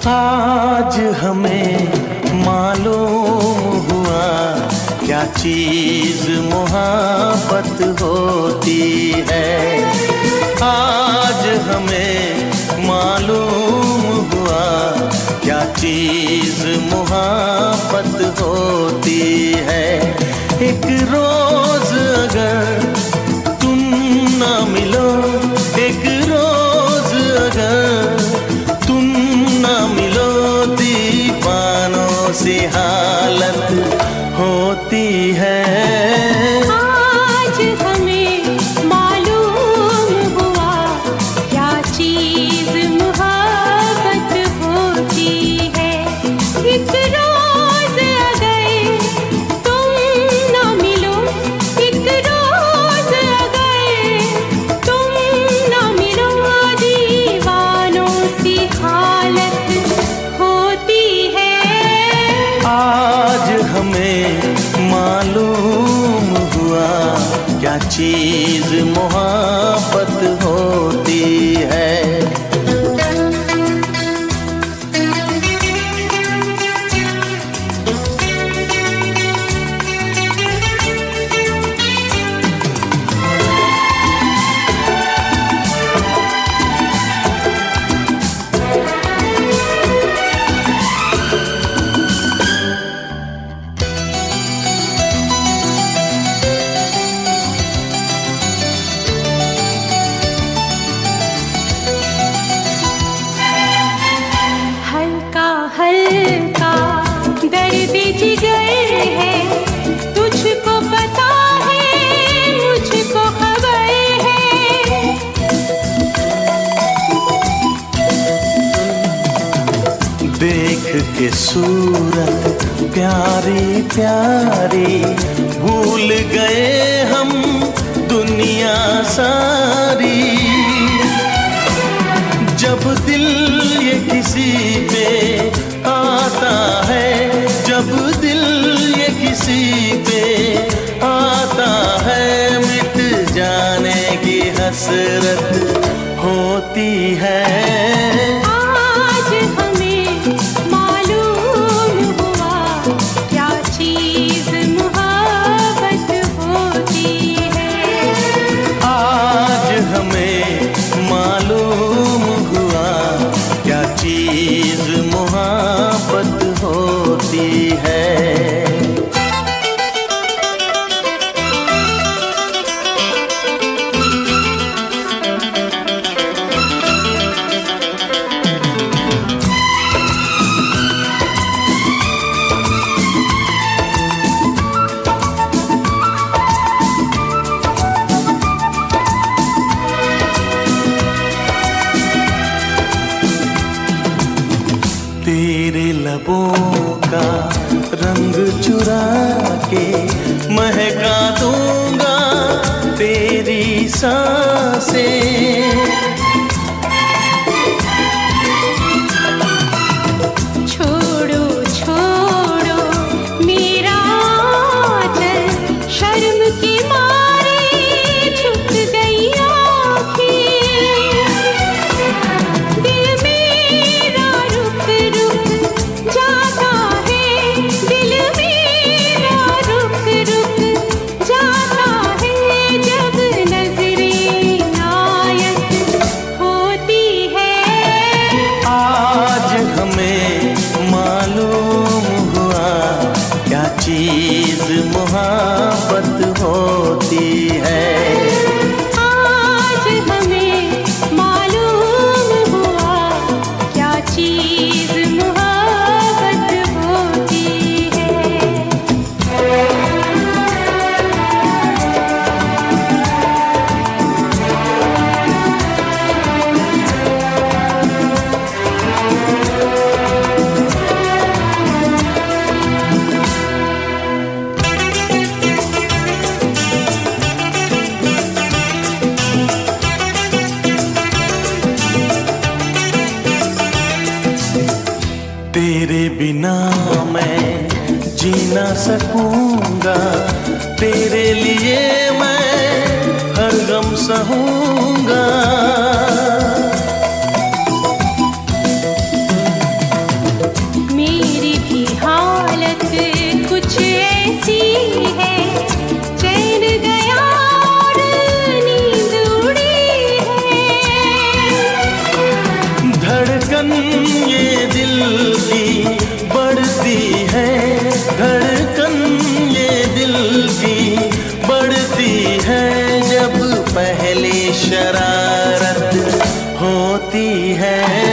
आज हमें मालूम हुआ क्या चीज मोहब्बत होती है। आज हमें मालूम हुआ क्या चीज मोहब्बत होती है। एक रोज अगर तुम ना मिलो, एक रोज अगर तुम ना मिलो, दीवानों सी हालत होती है। आज हमें मालूम हुआ क्या चीज मोहब्बत होती है। एक रोज अगर तुम ना मिलो, एक रोज अगर तुम ना मिलो, दीवानों सी हालत होती है। आज हमें मालूम हुआ क्या चीज मोहब्बत होती है। हल्का दर्द जिगर है, तुझको पता है, मुझको खबर है। देख के सूरत प्यारी प्यारी, भूल गए हम दुनिया सारी। जब दिल ये किसी पे आता है, जब दिल ये किसी पे आता है, मिट जाने की हसरत होती है। आज हमें मालूम हुआ क्या चीज मोहब्बत होती है। आज हमें मालूम हुआ क्या चीज मोहब्बत होती है। तेरे लबों का रंग चुरा के महका दूंगा तेरी सांसें। छोड़ो छोड़ो मेरा आंचल, शर्म के मारे झुक गई आँखें। दिल मेरा रुक रुक जाता है, दिल मेरा रुक रुक जाता है, जब नजरें नायक होती है। आज हमें मालूम हुआ क्या चीज मोहब्बत होती है। आज हमें मालूम हुआ क्या चीज मोहब्बत होती है। तेरे बिना मैं जी ना सकूंगा, तेरे लिए मैं हर गम सहूंगा। धड़कन ये दिल की बढ़ती है, धड़कन ये दिल की बढ़ती है, जब पहली शरारत होती है।